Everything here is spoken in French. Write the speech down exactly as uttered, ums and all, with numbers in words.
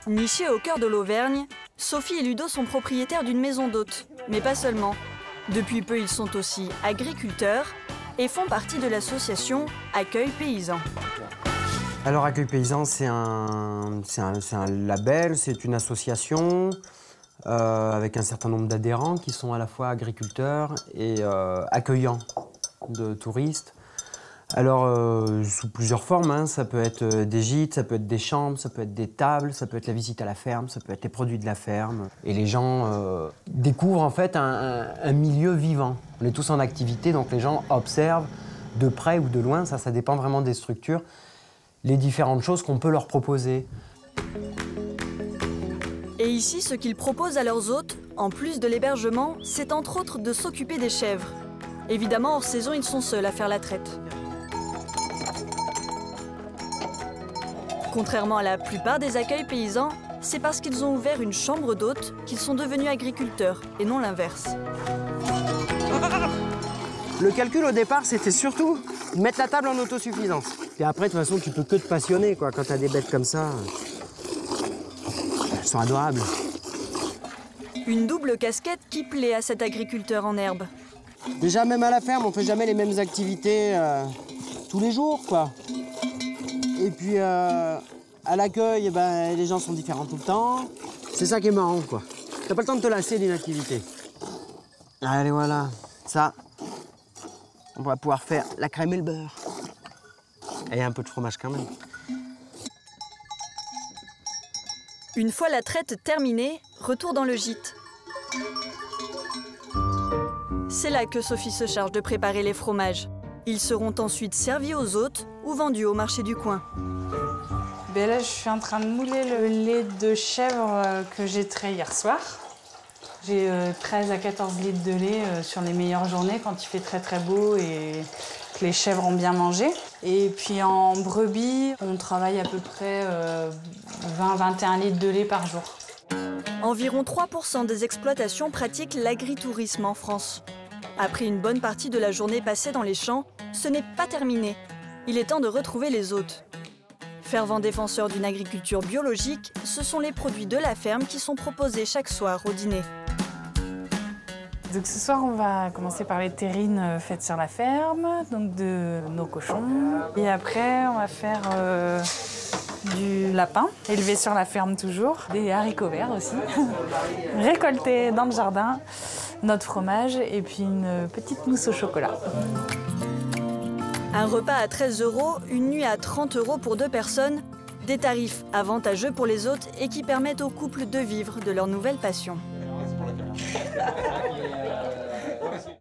Nichés au cœur de l'Auvergne, Sophie et Ludo sont propriétaires d'une maison d'hôtes, mais pas seulement. Depuis peu, ils sont aussi agriculteurs et font partie de l'association Accueil Paysan. Alors Accueil Paysan, c'est un, c'est un, c'est un label, c'est une association euh, avec un certain nombre d'adhérents qui sont à la fois agriculteurs et euh, accueillants de touristes. Alors, euh, sous plusieurs formes, hein. Ça peut être des gîtes, ça peut être des chambres, ça peut être des tables, ça peut être la visite à la ferme, ça peut être les produits de la ferme. Et les gens euh, découvrent en fait un, un, un milieu vivant. On est tous en activité, donc les gens observent de près ou de loin, ça, ça dépend vraiment des structures, les différentes choses qu'on peut leur proposer. Et ici, ce qu'ils proposent à leurs hôtes, en plus de l'hébergement, c'est entre autres de s'occuper des chèvres. Évidemment, hors saison, ils sont seuls à faire la traite. Contrairement à la plupart des accueils paysans, c'est parce qu'ils ont ouvert une chambre d'hôtes qu'ils sont devenus agriculteurs, et non l'inverse. Le calcul au départ, c'était surtout mettre la table en autosuffisance. Et après, de toute façon, tu peux que te passionner, quoi. Quand t'as des bêtes comme ça, elles sont adorables. Une double casquette qui plaît à cet agriculteur en herbe. Déjà, même à la ferme, on fait jamais les mêmes activités euh, tous les jours, quoi. Et puis, euh, à l'accueil, eh ben, les gens sont différents tout le temps. C'est ça qui est marrant, quoi. T'as pas le temps de te lasser d'une activité. Allez, voilà. Ça, on va pouvoir faire la crème et le beurre. Et un peu de fromage quand même. Une fois la traite terminée, retour dans le gîte. C'est là que Sophie se charge de préparer les fromages. Ils seront ensuite servis aux hôtes ou vendus au marché du coin. Ben là, je suis en train de mouler le lait de chèvre que j'ai trait hier soir. J'ai treize à quatorze litres de lait sur les meilleures journées quand il fait très très beau et que les chèvres ont bien mangé. Et puis en brebis, on travaille à peu près vingt à vingt et un litres de lait par jour. Environ trois pour cent des exploitations pratiquent l'agritourisme en France. Après une bonne partie de la journée passée dans les champs, ce n'est pas terminé. Il est temps de retrouver les hôtes. Fervent défenseur d'une agriculture biologique, ce sont les produits de la ferme qui sont proposés chaque soir au dîner. Donc ce soir, on va commencer par les terrines faites sur la ferme, donc de nos cochons. Et après, on va faire euh, du lapin, élevé sur la ferme toujours. Des haricots verts aussi, récoltés dans le jardin. Notre fromage et puis une petite mousse au chocolat. Un repas à treize euros, une nuit à trente euros pour deux personnes. Des tarifs avantageux pour les hôtes et qui permettent aux couples de vivre de leur nouvelle passion.